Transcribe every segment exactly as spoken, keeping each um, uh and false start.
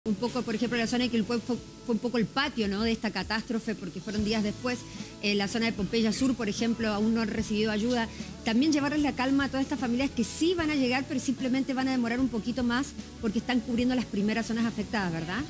Un poco, por ejemplo, la zona de Quilpué fue, fue un poco el patio, ¿no?, de esta catástrofe, porque fueron días después. En la zona de Pompeya Sur, por ejemplo, aún no han recibido ayuda. También llevarles la calma a todas estas familias que sí van a llegar, pero simplemente van a demorar un poquito más porque están cubriendo las primeras zonas afectadas, ¿verdad?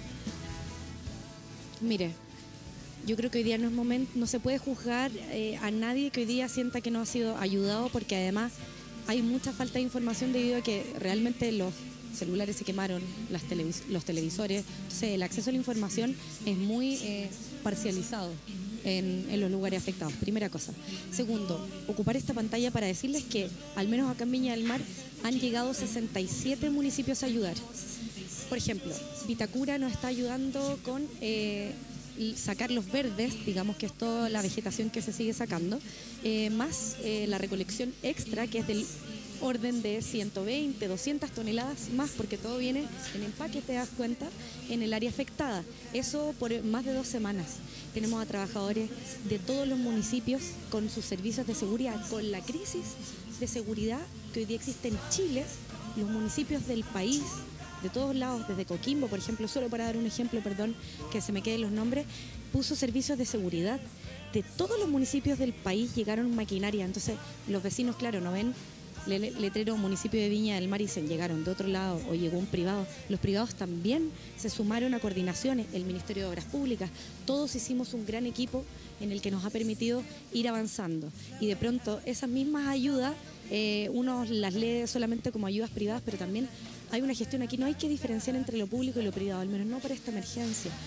Mire, yo creo que hoy día no es momento, no se puede juzgar eh, a nadie que hoy día sienta que no ha sido ayudado, porque además hay mucha falta de información debido a que realmente los celulares se quemaron, las televis los televisores, entonces el acceso a la información es muy eh, parcializado en, en los lugares afectados, primera cosa. Segundo, ocupar esta pantalla para decirles que al menos acá en Viña del Mar han llegado sesenta y siete municipios a ayudar. Por ejemplo, Vitacura nos está ayudando con eh, sacar los verdes, digamos que es toda la vegetación que se sigue sacando, eh, más eh, la recolección extra, que es del orden de ciento veinte, doscientas toneladas más, porque todo viene en empaque, te das cuenta, en el área afectada. Eso por más de dos semanas. Tenemos a trabajadores de todos los municipios con sus servicios de seguridad. Con la crisis de seguridad que hoy día existe en Chile, los municipios del país, de todos lados, desde Coquimbo, por ejemplo, solo para dar un ejemplo, perdón, que se me queden los nombres, puso servicios de seguridad. De todos los municipios del país llegaron maquinaria, entonces los vecinos, claro, no ven letrero municipio de Viña del Mar y se llegaron de otro lado o llegó un privado. Los privados también se sumaron a coordinaciones, el Ministerio de Obras Públicas, todos hicimos un gran equipo en el que nos ha permitido ir avanzando. Y de pronto esas mismas ayudas, eh, uno las lee solamente como ayudas privadas, pero también hay una gestión aquí, no hay que diferenciar entre lo público y lo privado, al menos no para esta emergencia.